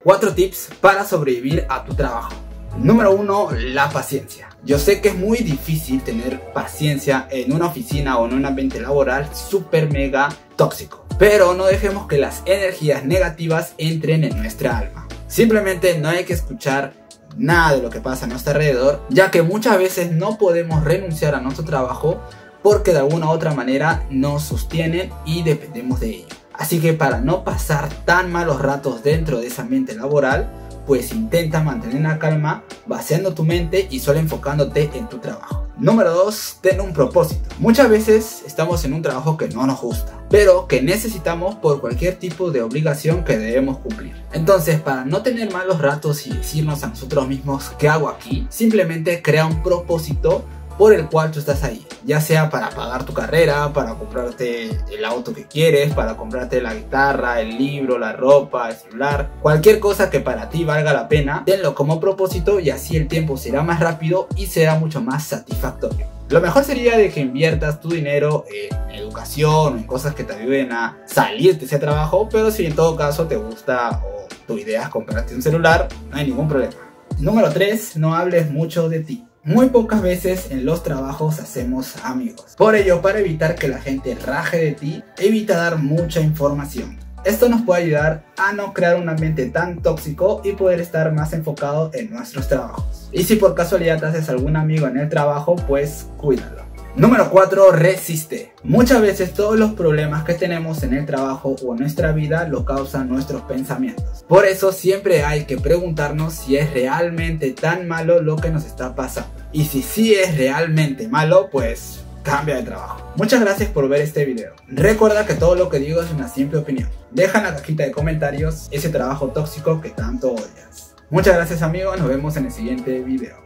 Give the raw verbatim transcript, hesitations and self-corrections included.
Cuatro tips para sobrevivir a tu trabajo. Número uno, la paciencia. Yo sé que es muy difícil tener paciencia en una oficina o en un ambiente laboral súper mega tóxico, pero no dejemos que las energías negativas entren en nuestra alma. Simplemente no hay que escuchar nada de lo que pasa a nuestro alrededor, ya que muchas veces no podemos renunciar a nuestro trabajo porque de alguna u otra manera nos sostienen y dependemos de ello. Así que para no pasar tan malos ratos dentro de ese ambiente laboral, pues intenta mantener la calma, vaciando tu mente y solo enfocándote en tu trabajo. Número dos, ten un propósito. Muchas veces estamos en un trabajo que no nos gusta, pero que necesitamos por cualquier tipo de obligación que debemos cumplir. Entonces, para no tener malos ratos y decirnos a nosotros mismos ¿qué hago aquí?, simplemente crea un propósito por el cual tú estás ahí, ya sea para pagar tu carrera, para comprarte el auto que quieres, para comprarte la guitarra, el libro, la ropa, el celular, cualquier cosa que para ti valga la pena, tenlo como propósito y así el tiempo será más rápido y será mucho más satisfactorio. Lo mejor sería de que inviertas tu dinero en educación o en cosas que te ayuden a salir de ese trabajo, pero si en todo caso te gusta o tu idea es comprarte un celular, no hay ningún problema. Número tres, no hables mucho de ti. Muy pocas veces en los trabajos hacemos amigos. Por ello, para evitar que la gente raje de ti, evita dar mucha información. Esto nos puede ayudar a no crear un ambiente tan tóxico y poder estar más enfocado en nuestros trabajos. Y si por casualidad te haces algún amigo en el trabajo, pues cuídalo. Número cuatro, resiste. Muchas veces todos los problemas que tenemos en el trabajo o en nuestra vida lo causan nuestros pensamientos. Por eso siempre hay que preguntarnos si es realmente tan malo lo que nos está pasando. Y si sí es realmente malo, pues cambia de trabajo. Muchas gracias por ver este video. Recuerda que todo lo que digo es una simple opinión. Deja en la cajita de comentarios ese trabajo tóxico que tanto odias. Muchas gracias amigos, nos vemos en el siguiente video.